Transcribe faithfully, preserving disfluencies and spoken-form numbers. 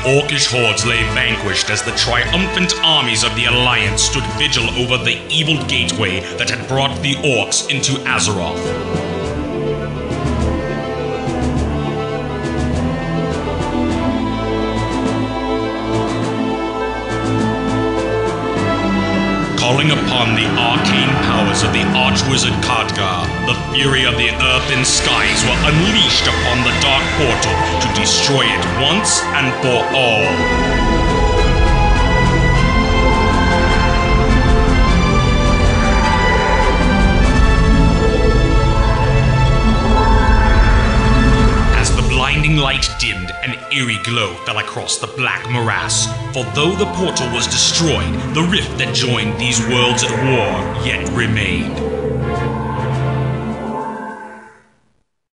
orcish hordes lay vanquished as the triumphant armies of the Alliance stood vigil over the evil gateway that had brought the orcs into Azeroth. Calling upon the arcane powers of the Archwizard Khadgar, the fury of the earth and skies were unleashed upon the Dark Portal to destroy it once and for all. Blinding light dimmed, an eerie glow fell across the black morass. For though the portal was destroyed, the rift that joined these worlds at war yet remained.